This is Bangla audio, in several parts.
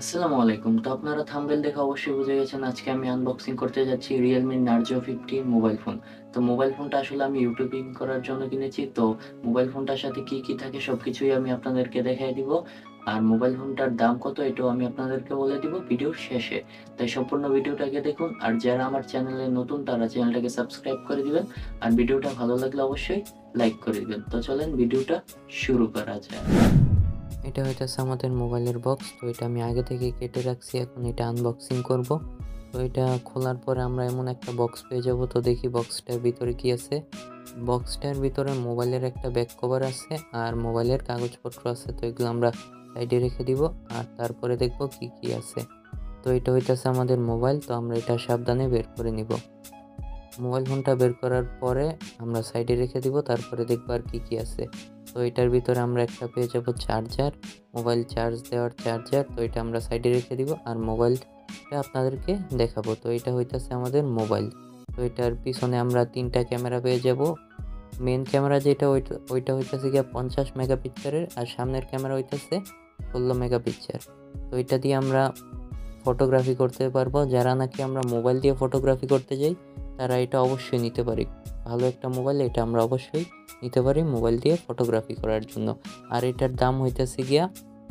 আসসালামু আলাইকুম। তো আপনারা থাম্বনেল দেখে অবশ্যই বুঝে গেছেন আজকে আমি আনবক্সিং করতে যাচ্ছি Realme Narzo 50 মোবাইল ফোন। তো মোবাইল ফোনটা আসলে আমি ইউটিউবিং করার জন্য কিনেছি। তো মোবাইল ফোনটার সাথে কি থাকে সবকিছুই আমি আপনাদেরকে দেখায় দিব। আর মোবাইল ফোনটার দাম কত এটাও আমি আপনাদেরকে বলে দিব ভিডিওর শেষে। তাই সম্পূর্ণ ভিডিওটাকে দেখুন। আর যারা আমার চ্যানেলে নতুন তারা চ্যানেলটাকে সাবস্ক্রাইব করে দিবেন। আর ভিডিওটা ভালো লাগলে অবশ্যই লাইক করে দিবেন। তো চলেন ভিডিওটা শুরু করা যাক। এটা হইতেছে আমাদের মোবাইলের বক্স। তো এটা আমি আগে থেকে কেটে রাখছি, এখন এটা আনবক্সিং করব। তো এটা খোলার পরে আমরা এমন একটা বক্স পেয়ে যাব। তো দেখি বক্সটার ভিতরে কি আছে। বক্সটার ভিতরে মোবাইলের একটা ব্যাক কভার আছে আর মোবাইলের কাগজপত্র আছে। তো এগুলো আমরা সাইডে রেখে দিব আর তারপরে দেখব কি কি আছে। তো এটা হইতেছে আমাদের মোবাইল। তো আমরা এটা সাবধানে বের করে নিব। মোবাইল ফোনটা বের করার পরে আমরা সাইডে রেখে দিব, তারপরে দেখব আর কি কি আছে। তো এটার ভিতরে আমরা একটা পেয়ে যাব চার্জার, মোবাইল চার্জ দেওয়ার চার্জার। তো এটা আমরা সাইডে রেখে দিব আর মোবাইলটা আপনাদেরকে দেখাবো। তো এটা হইতাছে আমাদের মোবাইল। তো এটার পিছনে আমরা 3টা ক্যামেরা পেয়ে যাব। মেন ক্যামেরা যেটা ওইটা হইতাছে গিয়া 50 মেগাপিক্সেলের আর সামনের ক্যামেরা হইতাছে 16 মেগাপিক্সেল। তো এটা দিয়ে আমরা ফটোগ্রাফি করতে পারবো। যারা নাকি আমরা মোবাইল দিয়ে ফটোগ্রাফি করতে যাই তারা এটা অবশ্যই নিতে পারি। ভালো একটা মোবাইল, এটা আমরা অবশ্যই নিতে পারি মোবাইল দিয়ে ফটোগ্রাফি করার জন্য। আর এটার দাম হইতেছে গিয়া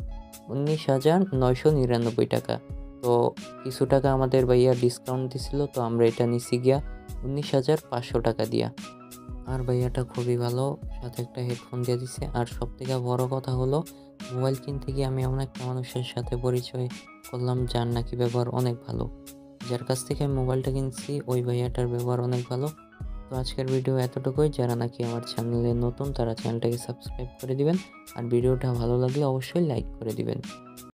19,999 টাকা। তো কিছু টাকা আমাদের ভাইয়া ডিসকাউন্ট দিছিল, তো আমরা এটা নিছি গিয়া 19,500 টাকা দিয়া। আর ভাইয়াটা খুবই ভালো, সাথে একটা হেডফোন দিয়ে দিছে। আর সবথেকে বড় কথা হলো মোবাইল কিনতে গিয়ে আমি এমন একটা মানুষের সাথে পরিচয় করলাম যার নাকি ব্যবহার অনেক ভালো। যার কাছ থেকে আমি মোবাইলটা কিনছি ওই ভাইয়াটার ব্যবহার অনেক ভালো। তো আজকের ভিডিও এতটুকুই। যারা নাকি আমার চ্যানেলে নতুন তারা চ্যানেলটাকে সাবস্ক্রাইব করে দিবেন। আর ভিডিওটা ভালো লাগলে অবশ্যই লাইক করে দিবেন।